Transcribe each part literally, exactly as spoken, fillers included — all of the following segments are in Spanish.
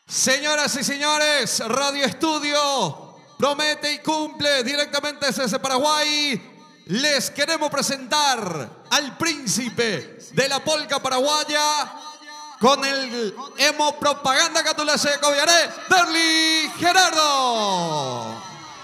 Señoras y señores, Radio Estudio promete y cumple directamente desde Paraguay. Les queremos presentar al príncipe de la polca paraguaya con el emo propaganda catulase de Coviaré, Derly Gerardo.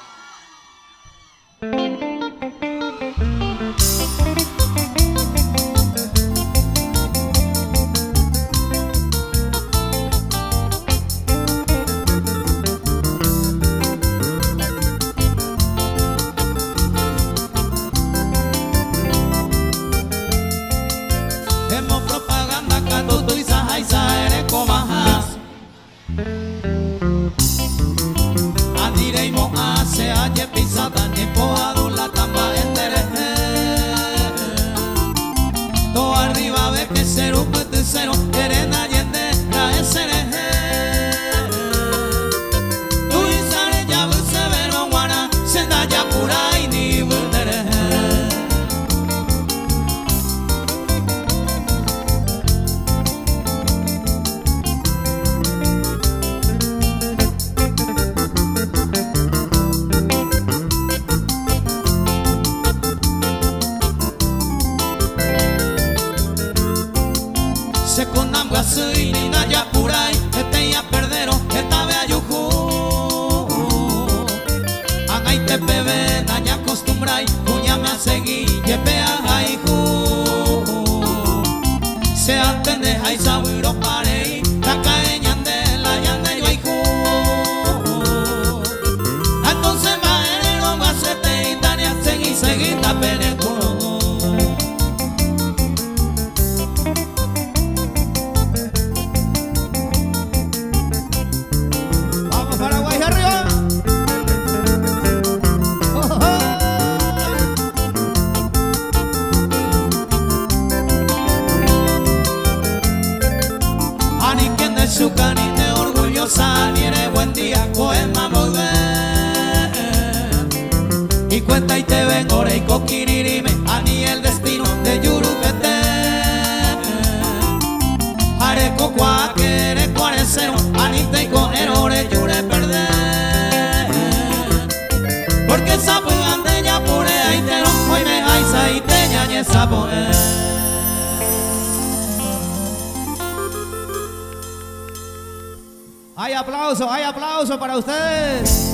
Hay aplauso, hay aplauso para ustedes.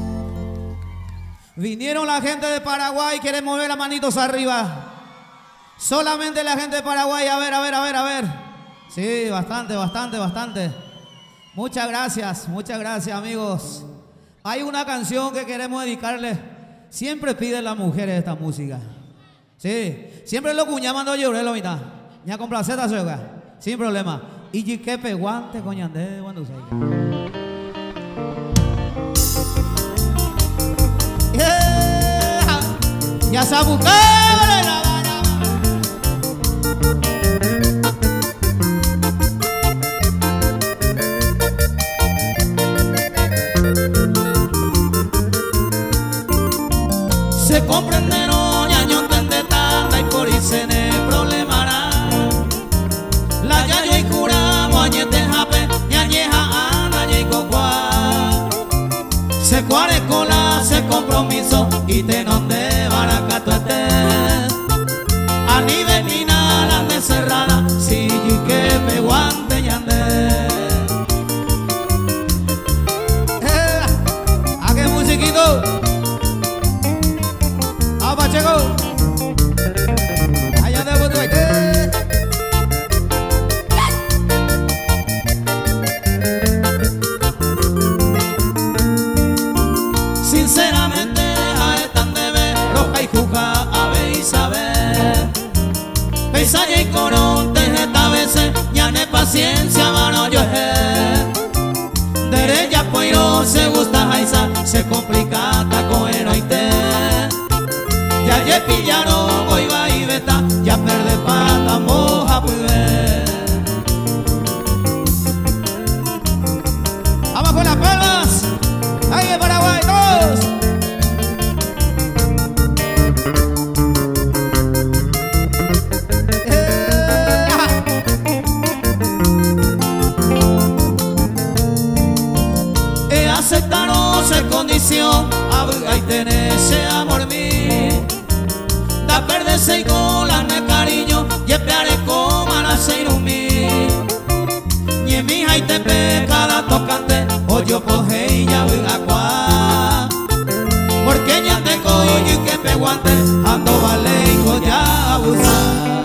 Vinieron la gente de Paraguay, quieren mover las manitos arriba. Solamente la gente de Paraguay, a ver, a ver, a ver, a ver. Sí, bastante, bastante, bastante. Muchas gracias, muchas gracias, amigos. Hay una canción que queremos dedicarle. Siempre piden las mujeres esta música. Sí, siempre lo cuñamando yo, lo mitad. Ya con placeta soga, sin problema. Y que peguante coñande cuando se. Ya se buscó la se comprende no ya no entiende tanta y por ahí se ne problemará la ya yo y curamos añete jape y añeja ana y cocua se cuare cola se compromiso y te donde baracato esté a nivel final ande cerrada si y que me guante y ande eh, ¿a qué musiquito? ¡A Pacheco! Allá de Butuete. Sinceramente a están de ver roja y juja a ver y saber paisaje y coronte esta vez ya no hay paciencia mano yo es derecha poiro se gusta jaisa se complica tacoero y te ya ye pillaron hoy va y veta ya perde pata moja pues ver Vamos con las palmas. Ahí en Paraguay, todos. Eh, yo coge y ya voy a cuá. Porque ya te coño y que me guante, ando vale y ya abusar.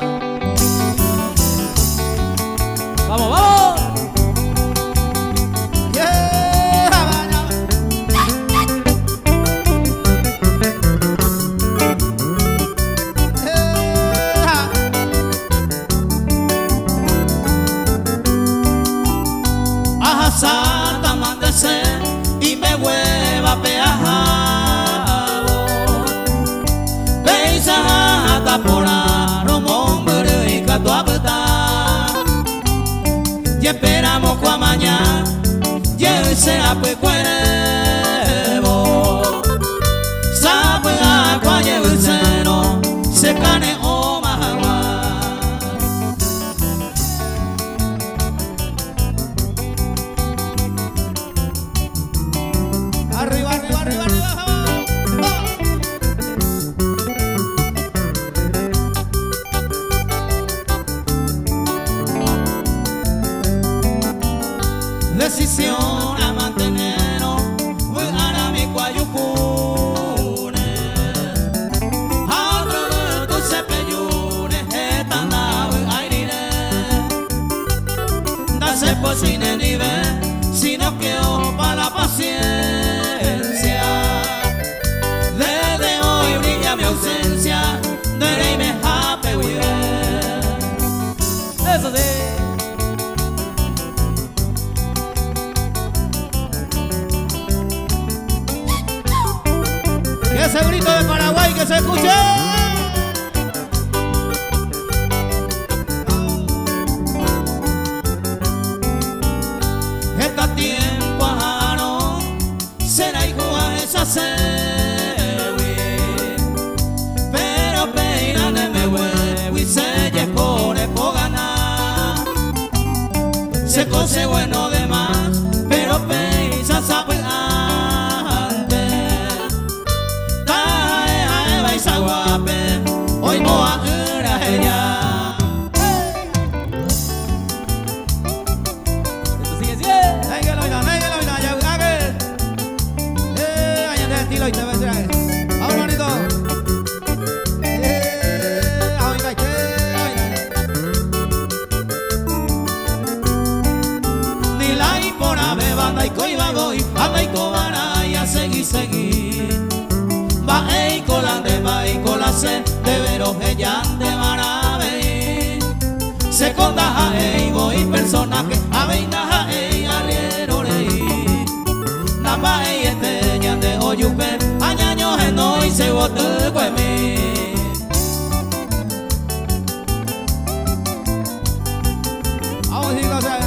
Vamos, vamos. Santa mandese y me hueva peajabo. Beisa hasta por aromombre y catuapeta. Y esperamos que mañana y será pues cuervo. Sabe a cualle el seno se cane o mahagua. Arriba, arriba, arriba, arriba. Decisión a mantenernos, voy a mi cuayucune. Otro tu cepellune, esta nave aire. Dase por sin ni ver, sino que ojo para la paciencia. Desde hoy brilla mi ausencia, de rey me happy with it. Eso sí. Ese grito de Paraguay que se escuche. Está tiempo ajano, será hijo a esa sewi. Pero peina de me huevo y se pone por ganar. Se cose bueno de más, pero peisa sabe guape, hoy moa una genia. Esto sigue sigue. Néguelo, oiga, néguelo, oiga, ya, haga. Eh, añade de estilo y te ves, ya. Vamos, bonito. Eh, oiga, oiga. Ni la y por ave, banda y coiba voy, anda y cobara y a seguir, seguir. Va e colande, va y colase, de veros ella de marabe. Se contaja e voy personaje, a veinaja e arriero rey. Namba e este ya de oyupe, añaño en no y se bote cuemi. Vamos, chicos, eh.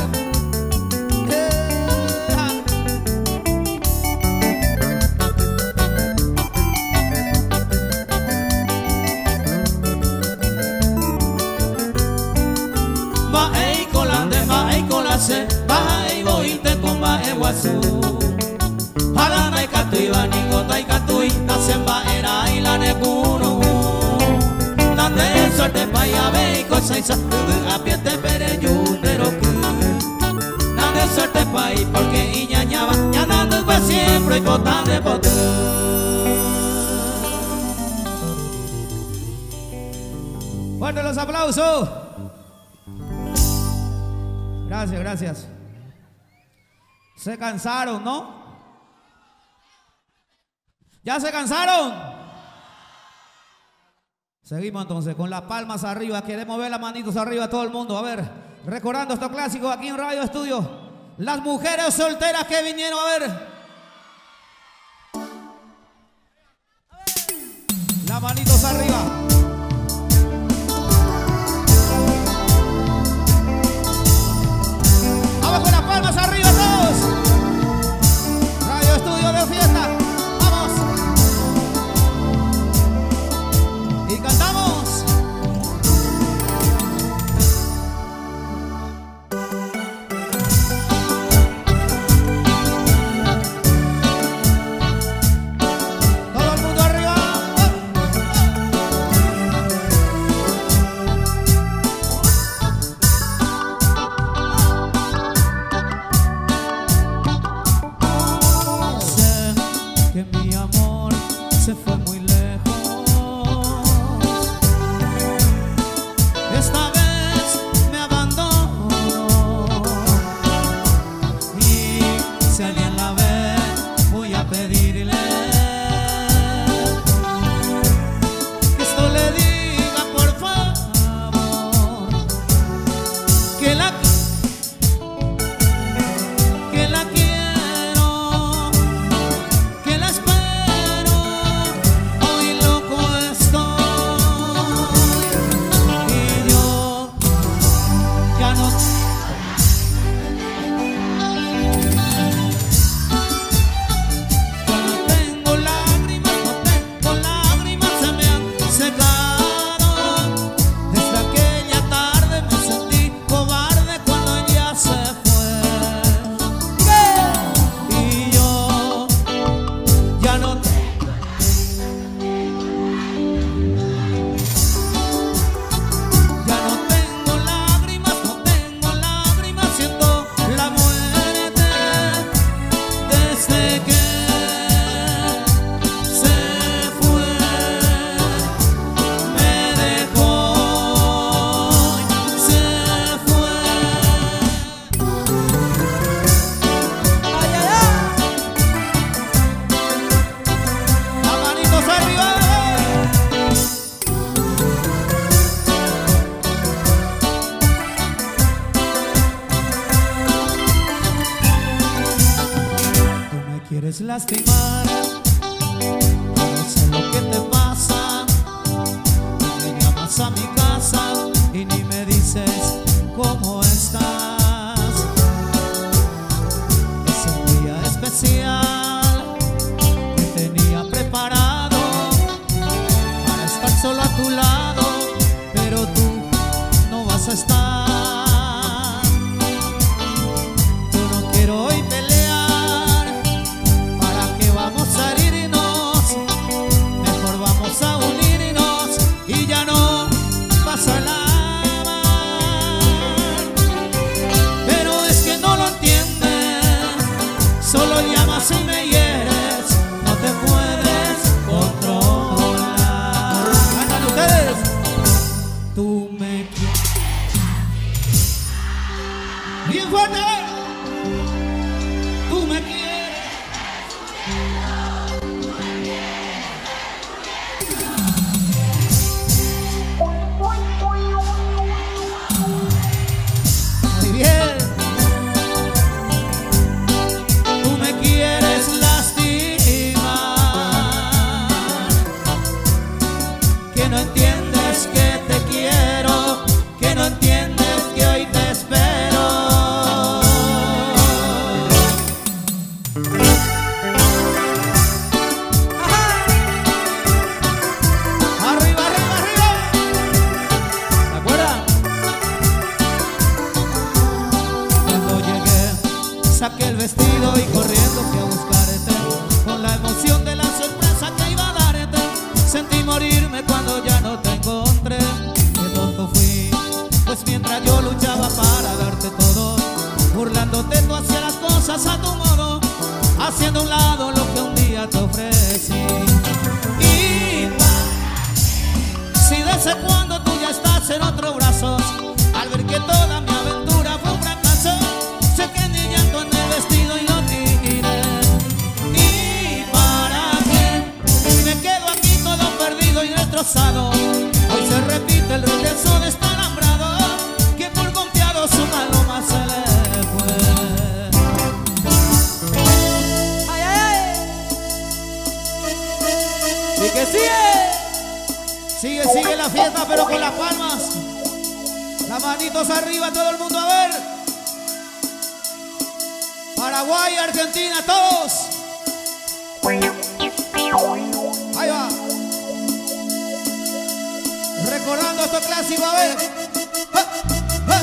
Baja y voy te comba e guasú. Hala na ikatui ba ningota ikatui, na semba era y la necuno. Dande suerte pa ya ve y cosa isa, a pie te pere yundero que. Dande suerte pa y porque iñañaba, ya dando pa siempre y botan de poder. Fuerte los aplausos. Gracias, gracias. Se cansaron, ¿no? ¿Ya se cansaron? Seguimos entonces con las palmas arriba. Queremos ver las manitos arriba todo el mundo. A ver, recordando estos clásicos aquí en Radio Estudio. Las mujeres solteras que vinieron a ver. Las manitos arriba. Vamos con las palmas arriba todos. Radio Estudio de fiesta. Vamos. Y cantamos. quieres lastimar. No sé lo que te pasa. Me llamas a mi casa y ni me dices cómo estás. Es un día especial que tenía preparado para estar solo a tu lado, pero tú no vas a estar. Yo no quiero hoy pelear. ¿Para qué vamos a herirnos? Mejor vamos a unirnos y ya no vas a la. Solo llamas y me hieres, no te puedes controlar. Cantan ustedes. Tú me quieres. Bien fuerte. Tú me quieres. Muy bien. No entiendes que te quiero, que no entiendes que hoy te espero. ¡Ajá! Arriba, arriba, arriba. ¿Te acuerdas? Cuando llegué, saqué el vestido y corriendo fui a buscarte, con la emoción de la sorpresa que iba a darte. Sentí morirme cuando ya no te encontré. Qué tonto fui, pues mientras yo luchaba para darte todo, burlándote tú hacías las cosas a tu modo, haciendo a un lado lo que un día te ofrecí. Y si desde cuando tú ya estás en otros brazos, al ver que toda mi aventura fue un fracaso, sé que ni llanto en el vestido y lo tiré. Y para qué me quedo aquí todo perdido y destrozado. Hoy se repite el regreso de este alambrado, que por confiado su paloma se le fue. ¡Ay, ay, ay! ¿Y que sigue? Sigue, sigue la fiesta, pero con las palmas. Las manitos arriba, todo el mundo a ver. Paraguay, Argentina, todos. Ahí va. Recordando estos clásicos, a ver. ¡Ja! ¡Ja!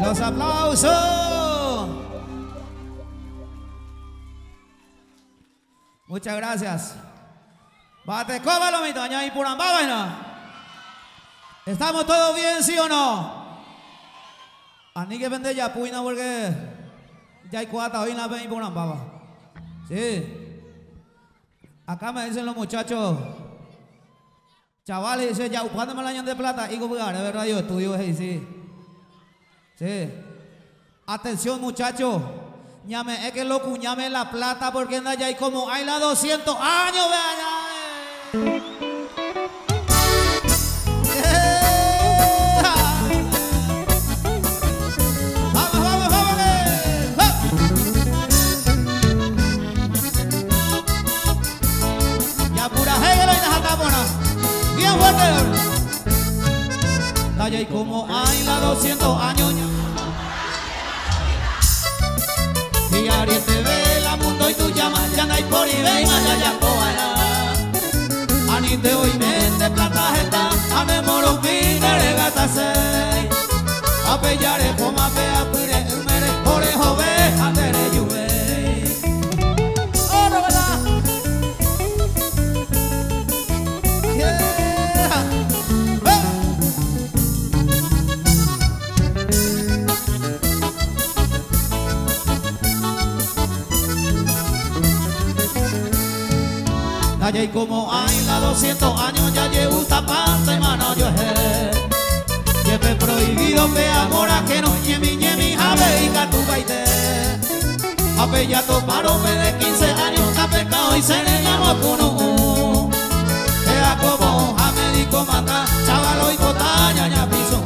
Los aplausos. Muchas gracias. Bate cómalo, mi taña y puramba vaina. ¿Estamos todos bien, sí o no? A mí que vende ya puina porque ya hay cuatro hoy la ven y puramba. Sí. Acá me dicen los muchachos, chavales, dice ya upándome la año de plata y copiar, de verdad yo estudio ahí, sí. Sí. Atención, muchachos. Ñame, es que lo cuñame la plata porque anda ya hay como hay la doscientos años, vean ya. Vamos, vamos, vamos. Ya pura hegel y las ataponas. Bien fuerte. La ya hay como hay la doscientos años. Y Ariel te ve la mundo y tú llamas, ya no hay por y ve y más allá cobará. Ani te hoy mente plata está, a me moro pine regata sei. A pellare poma pe a pire mere orejo ve a tere yuve. Oh, no verdad. Yeah. Ya y como hay la doscientos años ya llevo un tapante mano yo he lleve prohibido pe amora que no ñemi ñemi jave y catu baite ape ya tomaron pe de quince años ta pecado y se le llamó cuno ea como jame di comanda chavalo y cotaña ya piso.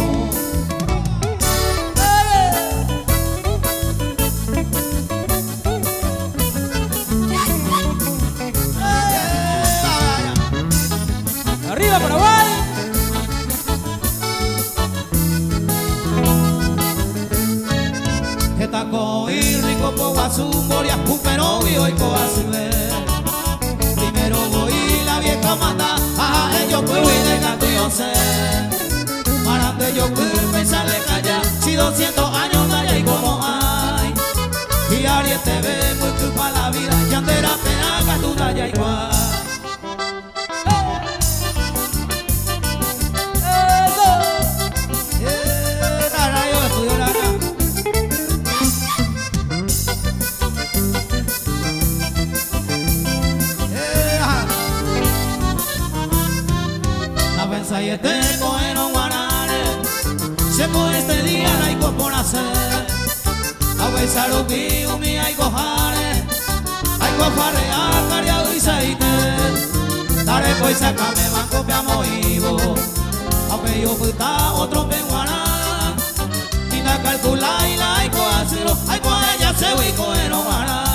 ¡Arriba Paraguay! Etaco y rico po guasumboria pero hoy coasime. Primero voy la vieja manda a ellos pues voy de gato yo sé. Marante yo pues pensarle calla si doscientos años de allá y como hay. Y Ariel te ve muy culpa la vida y andera pena que tú de allá igual. Y este coeno guanare se puede este día la ico por hacer a besar un mío mi ay cojare ay cofare a cariado y saite dare pues acá me van copiamos ivo a peyo puta otro pe guana y la calcula y la ico asilo ay con ella se vi coeno guanare.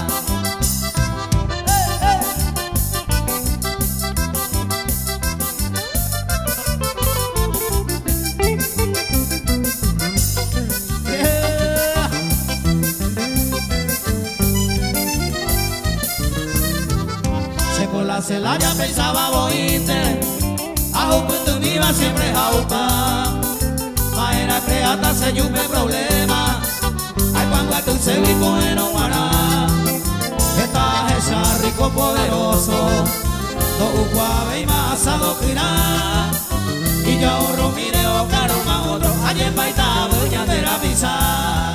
La celaya pensaba boite, a juventud viva siempre jaupa. Maera creata se yume problema, ay cuando tu se vi con guará. Estás esa rico poderoso, do ucuave y más adoctrinar. Y yo ahorro mire o caro más otro, allí en baita buña de la misa.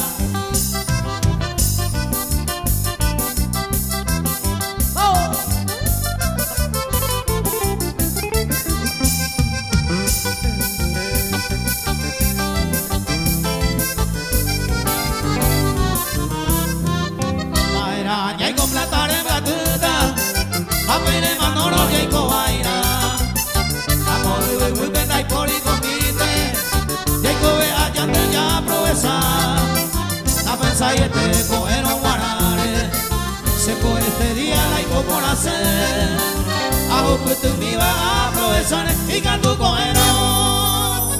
Apenas manoro y cobaira, amor y muy bella y por y comite, y cobe allá te ya proveza, la pensa y este coeno guarare, se coge este día la ico por hacer, ajo que tú me ibas a aprovechar y canto coeno,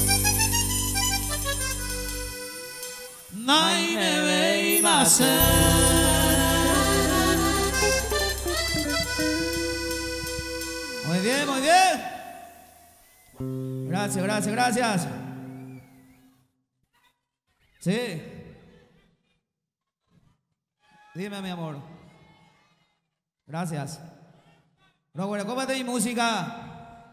nadie me ve y va a hacer. Muy bien, muy bien. Gracias, gracias, gracias. Sí. Dime, mi amor. Gracias. Pero bueno, cómete mi música.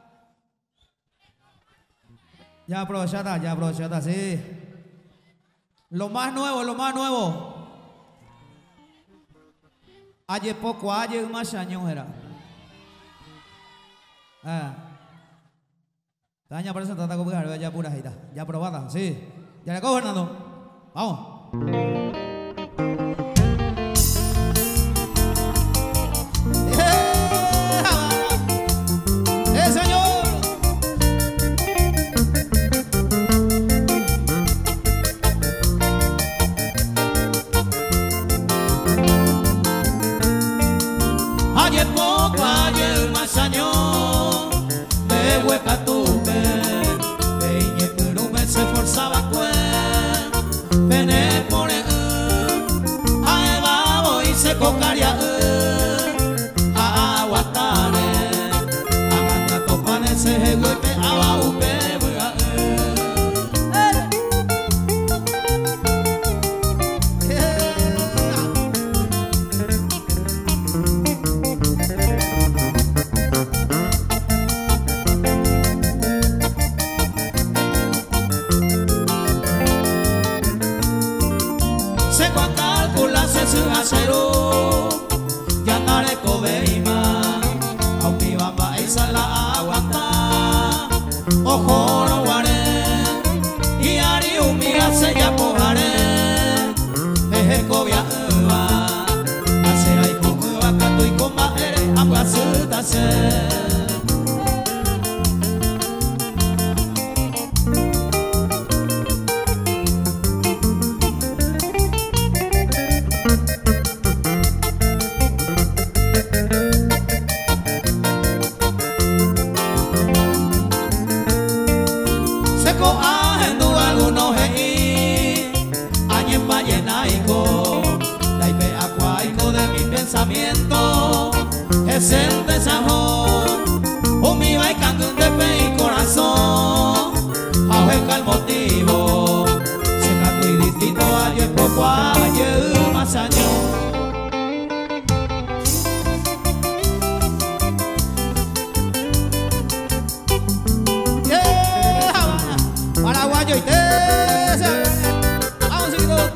Ya aprovechata, ya aprovechata, sí. Lo más nuevo, lo más nuevo. Ayer poco, ayer más años era. Ah. Taña por eso trata de copiar, ya pura gira, ya probada, sí. Ya le cojo, Fernando. Vamos. ¡Eh, señor! Ayer poco, ayer más años, de hueca tuve, peñe pero me se forzaba cuen, pene por el, a eva voy se cocaria, a aguatare, a mata topane se huepe, a upe, ya nare cobeima, aunque bamba esa la aguanta, ojo no guaré, y ari humira se ya pojare, eje cobia eva, hacer ahí con eva canto y con baere, ambas se se. Es el desajón, un mi baicando de pe y corazón, ahueca el motivo, se canto y distinto ayer poco ayer más años. Yeah, Paraguayo y Tesa. Vamos, chicos.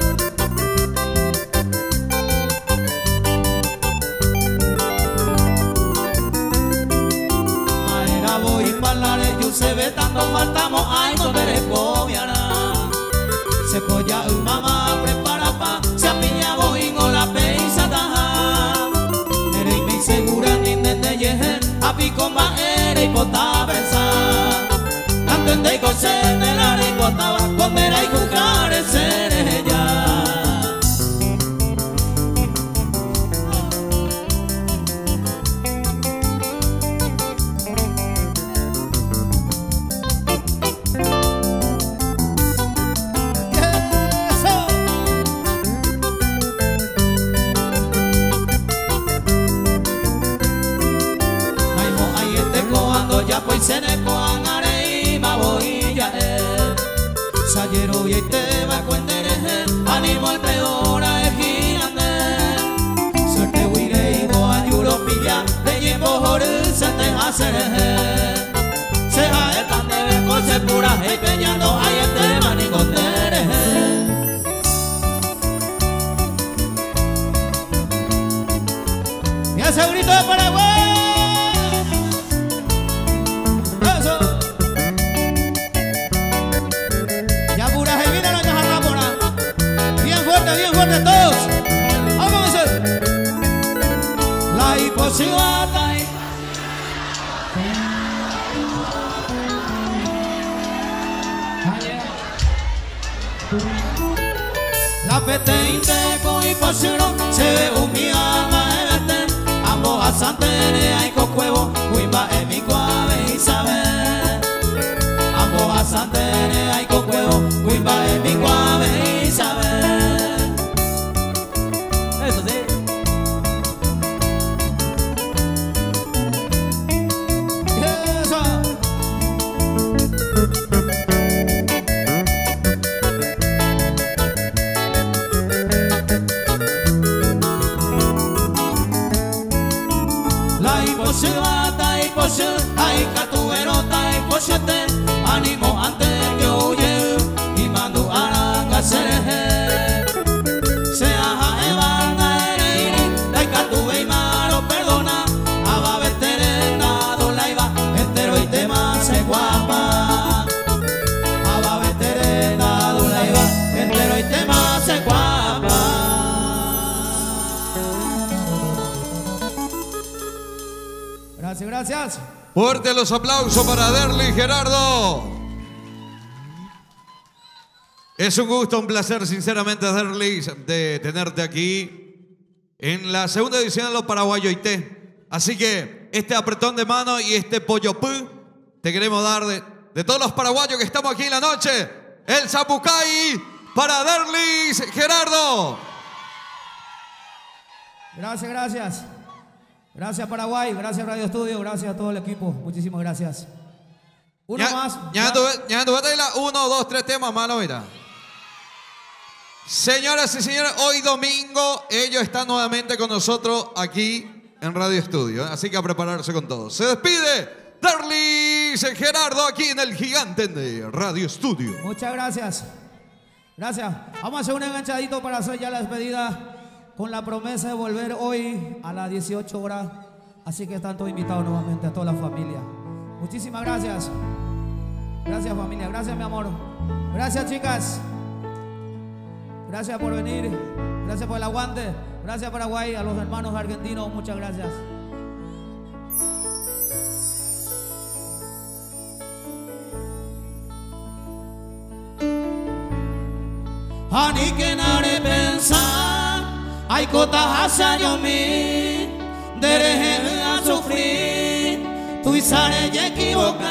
Se ve tanto faltamos ay no te cobiará se colla un mamá prepara pa se apilla boing o la peisa taja ere me segura ni de yejen a pico ma ere y pota pensar tanto en de cose de la ricota comer y jugar ser ella. Pues se ne coan areima voy ya él Sayero y te va a cuendere ánimo al peor a ejirande suerte huire y bo a Europilla de llevo joril se te hace se va el tan de ver coche pura y peñando ahí te van y contere y ese grito de Paraguay. Bien fuerte todos. Vamos a hacer la hipocidad. La petente con hipocidad se ve un mi alma de verte. Ambos asantene hay cocuevo, cuimba en mi cuave y saber. Ambos asantene hay cocuevo, cuimba en mi cuave y saber. Eso sí. Eso. cochete, ánimo antes que huye, y mando a la cereje. Sea jaeva, naereiri, taika tuve y malo perdona, aba veterena, do la iba, entero y tema se guapa. Aba veterena, do la iba, entero y tema se guapa. Gracias, gracias. Fuerte los aplausos para Derly Gerardo. Es un gusto, un placer, sinceramente, Derly, de tenerte aquí en la segunda edición de los Paraguayos I T. Así que este apretón de mano y este pollo pu te queremos dar de, de todos los paraguayos que estamos aquí en la noche. El Zapucay para Derly Gerardo. Gracias, gracias. Gracias Paraguay, gracias Radio Estudio, gracias a todo el equipo. Muchísimas gracias. Uno Ya, más. ya anduve, ya anduve de la uno, dos, tres temas malo, mira. Señoras y señores, hoy domingo ellos están nuevamente con nosotros aquí en Radio Estudio, ¿eh? Así que a prepararse con todo. Se despide Derly Gerardo aquí en el gigante de Radio Estudio. Muchas gracias. Gracias. Vamos a hacer un enganchadito para hacer ya la despedida con la promesa de volver hoy a las dieciocho horas. Así que están todos invitados nuevamente a toda la familia. Muchísimas gracias. Gracias familia, gracias mi amor. Gracias chicas. Gracias por venir. Gracias por el aguante. Gracias Paraguay, a los hermanos argentinos. Muchas gracias. Ani que nare pensar, hay cosas hacia yo mi, dereje a sufrir, tú y sare y equivocar.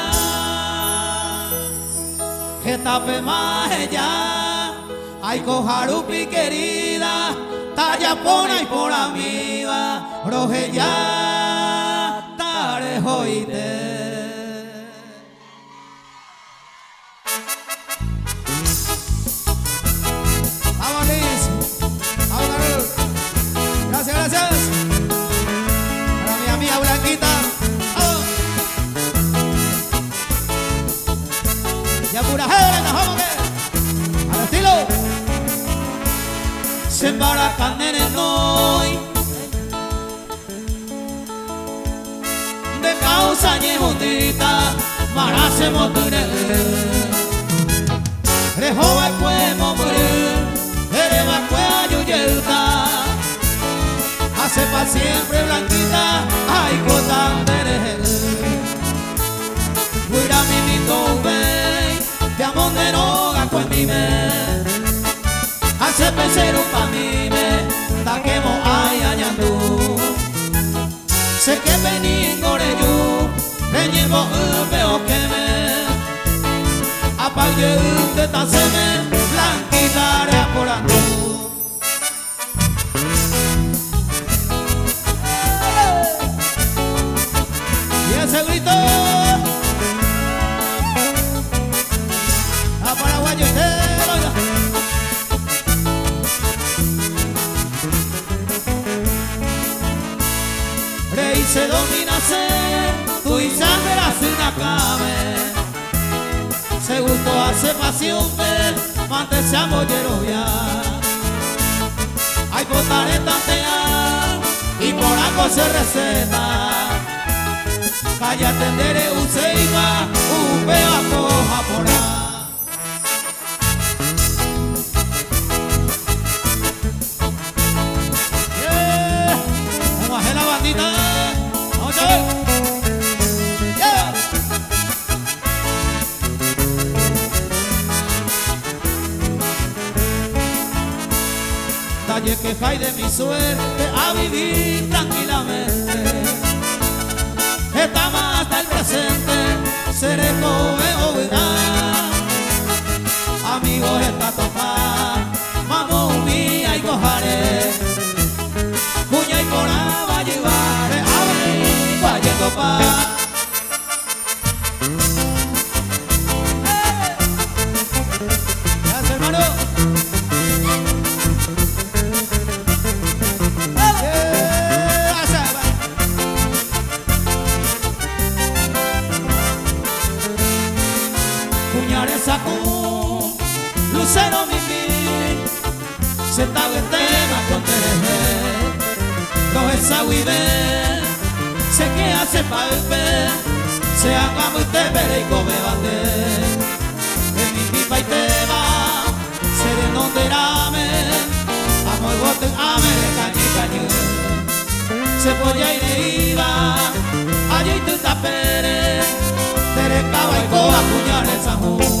Que tape más ella, hay cojarupi querida, talla por ahí por amiga, roje ya, tare joite. Vamos Liz, vamos Carol. Gracias, gracias. Para mi amiga Blanquita. Vamos. Ya pura jera, vamos que. Al estilo. Se embaracan en el hoy de causa ñejotita para se moture rejoa cue morir ereba cue ayuyelta hace pa siempre Blanquita ay cotan de Guira mi mito ve de amor de noga cue mi me hace pesero pa' mí me taquemo ay añandú sé que vení goreyu le llevo el peo que me apague el de taseme Blanquita re por andú y ese grito a paraguayo entero ya. Rey se domina ser, tu y sangre hace una came. Se gustó hace pasión ver, antes se amollero ya. Hay botaré tantear y por algo se receta. Calla tendere un seiba, un peo a coja por ahí. La bandita, vamos a ver. Yeah. Talle que hay de mi suerte a vivir tranquilamente. Estamos hasta el presente, seré como verá. Amigos está topa, mamá mía y cojaré. Cuña y cora va a llevar a ver, va yendo pa. Gracias hermano. se tabe tema con tereje, lo esa huive, se que hace pa' el pe, se haga muy te pere y come bate, en mi pipa y te va, se de no te rame, amo el bote, ame de cañe cañe, se polla y de iba, allí tú tapere, tere caba y coba puñal el sanjú.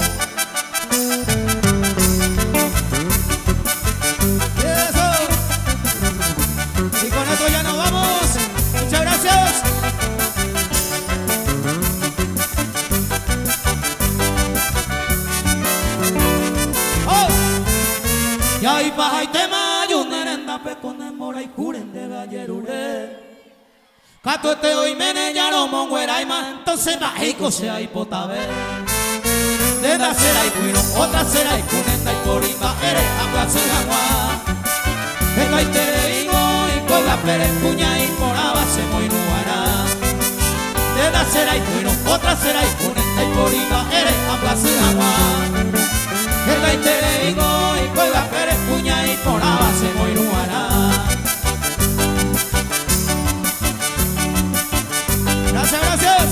Ya nos vamos, muchas gracias. Oh. Ya y paja y tema yo nerenda pe con mora y curen de gallerure. Cato este hoy mene ya no monguera y más entonces bajico sea y potabe. De la cera y cuino, otra cera y cunenda y porimba eres agua se agua. Esta y te digo la pere puña y moraba se muy nuara de la cera y cuino, otra cera y cuneta y poriba eres ambas en agua el gaite digo y con la pere puña y moraba se muy nuara. Gracias, gracias.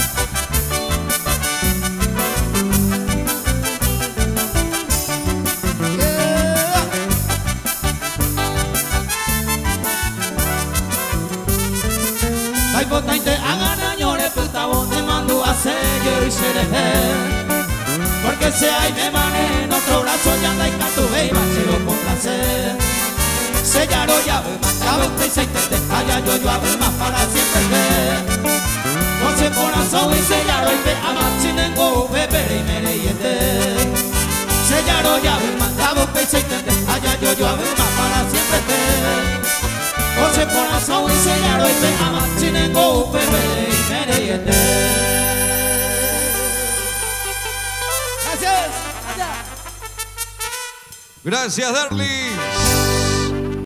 Ay, potente, hagan añores, puta vos te mando a sello y cereje. Porque se hay me mané en otro brazo ya anda y canto ve y machero con placer. Sellaro ya ve más, ya ve usted y se intente, allá yo yo abre más para siempre ver. Con se corazón y sellaro y ve a más chinengo, bebere y mere y este. Sellaro ya ve más, ya ve usted y se intente, allá yo yo abre más para siempre ver. Ose corazón y sellaro y te ama chinengo bebé y mereyete. Gracias. Gracias, Darlis.